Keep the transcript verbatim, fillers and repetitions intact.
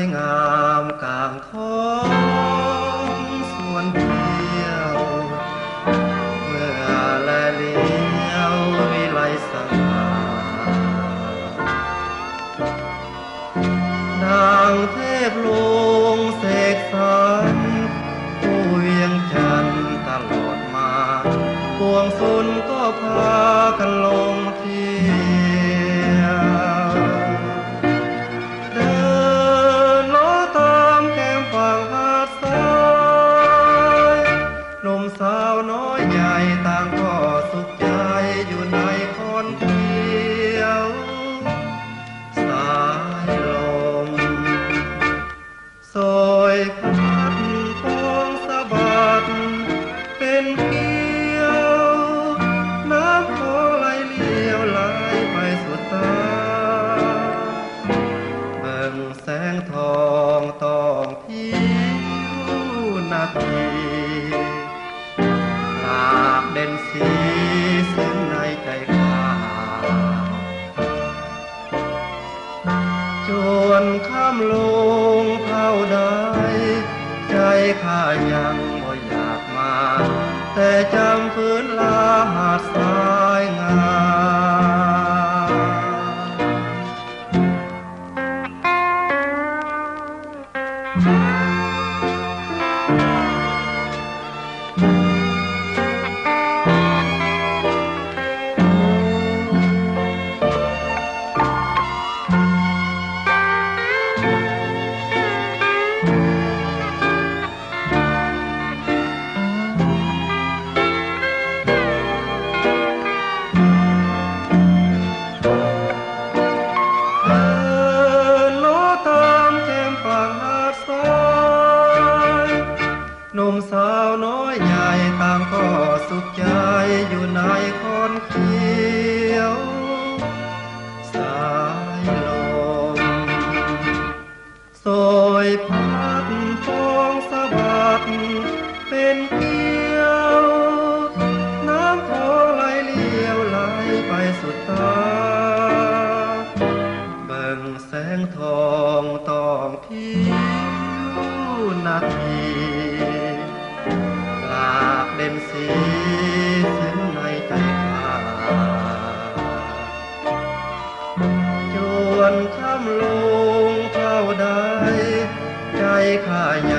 งามกลางท้องสวนเที่ยวเมื่อแลเลี้ยววิไลสง่าดังเทพลงเสกสรรผู้เวียงจันทร์ตลอดมาปวงสุนก็พากันลงเที่ยวเดินล้อตามแก้มฝั่งหาดทรายหนุ่มสาวน้อยใหญ่ต่างก็สุขใจอยู่ในคอนเที่ยวสายลมโสยพัดฟองสะบัดเป็นเกลียวน้ำโขงไหลเลี้ยวไหลไปสุดตาเบิ่งแสงทองต้องผิวนาทีหลากเด่นสีซึ่งในใจข้าจวนข้ามลงเท่าใดใจข้ายังบ่อยากมาแต่จำพื้นลาหาดทรายงหนุ่มสาวน้อยใหญ่ต่างก็สุขใจอยู่ในคอนเขียวสายลมโสยพัดฟองสะบัดเป็นเกลียวน้ำโขงไหลเลี้ยวไหลไปสุดตาเบิ่งแสงทองต้องผิวนาทีหลากเด่นสีซึ่งในใจข้าจวนค่ำลงเท่าใดใจข้า